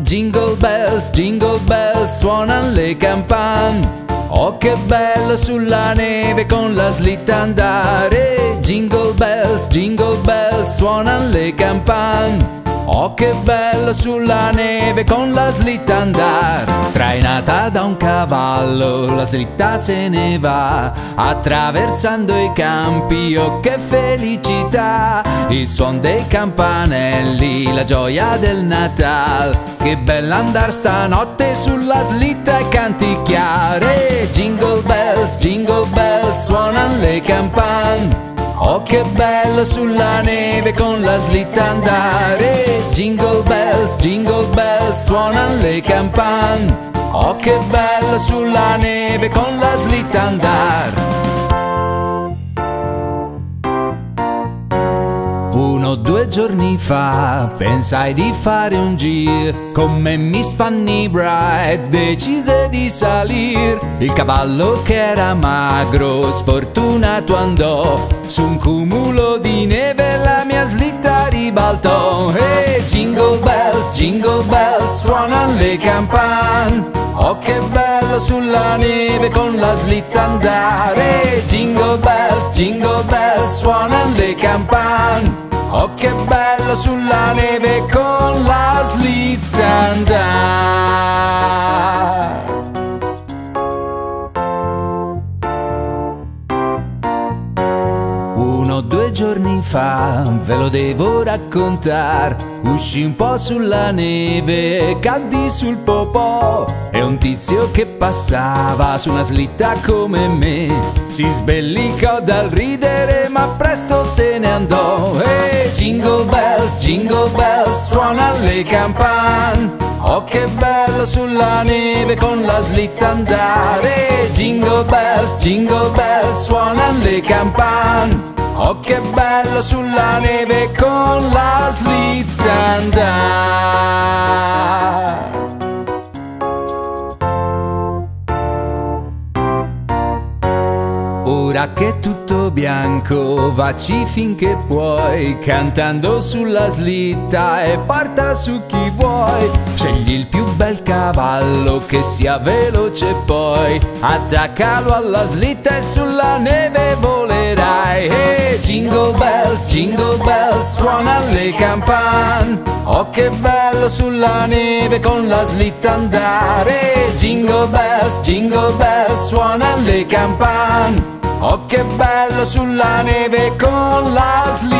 jingle bells, suonano le campane. Oh che bello sulla neve con la slitta andare. Jingle bells, suonano le campane. Oh che bello sulla neve con la slitta andare. Trainata da un cavallo la slitta se ne va, attraversando i campi, oh che felicità. Il suon dei campanelli, la gioia del Natal. Che bella andar stanotte sulla slitta e canticchiare. Jingle bells, suonano le campane. Oh che bello sulla neve con la slitta andare. Jingle bells, suonano le campane. Oh che bello sulla neve con la slitta andare. 1 o 2 giorni fa pensai di fare un giro con me Miss Fanny Bright, decise di salir. Il cavallo che era magro sfortunato andò su un cumulo di neve, la mia slitta ribaltò. E jingle bells, suonano le campane. Oh che bello sulla neve con la slitta andare. Jingle bells, suonano le campane. Oh che bello sulla neve con la slitta andare. 1 o 2 giorni fa, ve lo devo raccontar, uscì un po' sulla neve, caddi sul popò. E un tizio che passava su una slitta come me si sbellicò dal ridere, ma presto se ne andò. E jingle bells, suonano le campane. Oh che bello sulla neve con la slitta andare. Jingle bells, suonano le campane. Oh che bello sulla neve con la slitta andare. Ora che è tutto bianco, vacci finché puoi, cantando sulla slitta e porta su chi vuoi. Scegli il più bel cavallo che sia veloce, poi attaccalo alla slitta e sulla neve volerai. E jingle bells, suonano le campane. Oh che bello sulla neve con la slitta andare. Jingle bells, suonano le campane. Oh che bello sulla neve con la slitta.